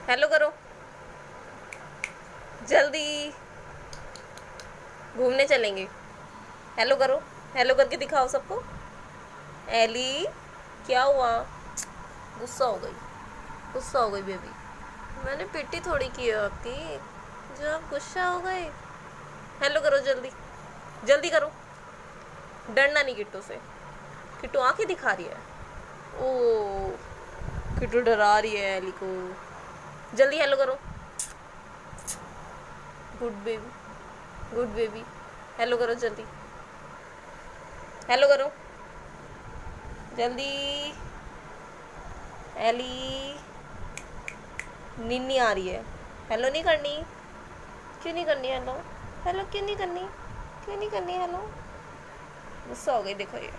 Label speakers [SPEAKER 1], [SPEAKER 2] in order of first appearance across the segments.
[SPEAKER 1] Hello करो जल्दी, घूमने चलेंगे। हेलो करो, हेलो करके दिखाओ सबको। एली क्या हुआ? गुस्सा हो गई, गुस्सा हो गई बेबी। मैंने पिट्टी थोड़ी की है आपकी जो आप गुस्सा हो गए। हेलो करो जल्दी, जल्दी करो। डरना नहीं किट्टू से। किट्टू आंखें दिखा रही है। ओ किट्टू डरा रही है एली को। जल्दी हेलो करो। Good baby, good baby. Hello करो जल्दी, हेलो करो जल्दी। एली नीनी आ रही है। हेलो नहीं करनी? क्यों नहीं करनी हेलो? हेलो क्यों नहीं करनी? क्यों नहीं करनी हेलो? गुस्सा हो गई, देखो ये,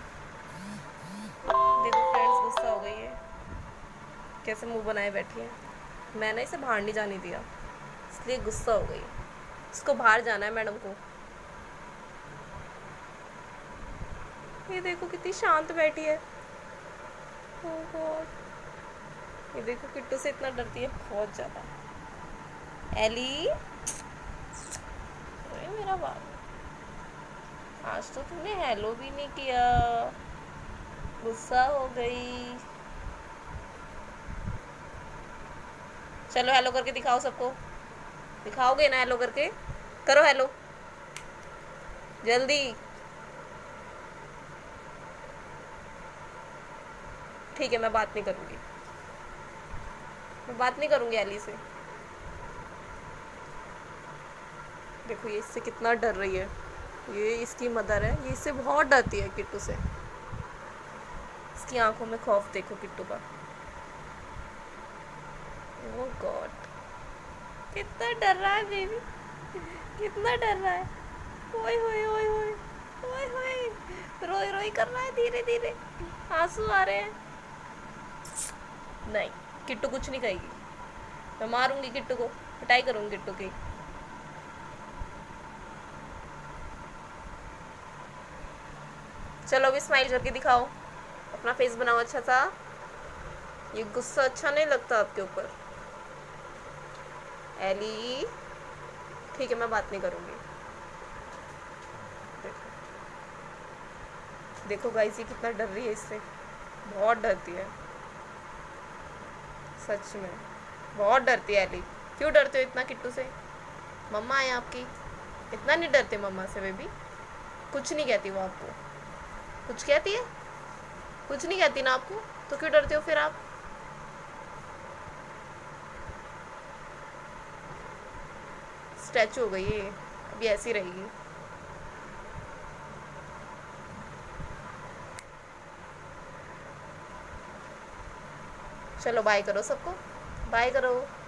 [SPEAKER 1] देखो फ्रेंड्स गुस्सा हो गई है, कैसे मुंह बनाए बैठी है। मैंने इसे बाहर नहीं जाने दिया इसलिए गुस्सा हो गई। इसको बाहर जाना है मैडम को। ये देखो कितनी शांत बैठी है। ओह गॉड, ये देखो किट्टू से इतना डरती है, बहुत ज़्यादा। एली अरे मेरा बाल, आज तो तूने हेलो भी नहीं किया, गुस्सा हो गई। चलो हेलो करके दिखाओ सबको। दिखाओगे ना हेलो करके? करो हेलो जल्दी। ठीक है, मैं बात नहीं करूँगी, मैं बात नहीं करूँगी एली से। देखो ये इससे कितना डर रही है। ये इसकी मदर है, ये इससे बहुत डरती है किट्टू से। इसकी आंखों में खौफ देखो किट्टू का। ओह गॉड, कितना डर रहा है बेबी, कितना डर रहा है। ओए होए ओए होए ओए होए, रोई रोई कर रहा है, धीरे धीरे आंसू आ रहे हैं। नहीं, किट्टू कुछ नहीं कहेगी। मैं मारूंगी किट्टू को, पिटाई करूंगी किट्टू की। चलो अभी स्माइल करके दिखाओ, अपना फेस बनाओ अच्छा सा। ये गुस्सा अच्छा नहीं लगता आपके ऊपर एली। ठीक है, मैं बात नहीं करूंगी। देखो देखो गाइस, ये कितना डर रही है इससे, बहुत डरती है सच में, बहुत डरती है एली। क्यों डरते हो इतना किट्टू से? मम्मा है आपकी, इतना नहीं डरते मम्मा से बेबी? कुछ नहीं कहती वो आपको? कुछ कहती है? कुछ नहीं कहती ना आपको, तो क्यों डरते हो फिर आप? स्टैचू हो गई है, अभी ऐसी रहेगी। चलो बाय करो सबको, बाय करो।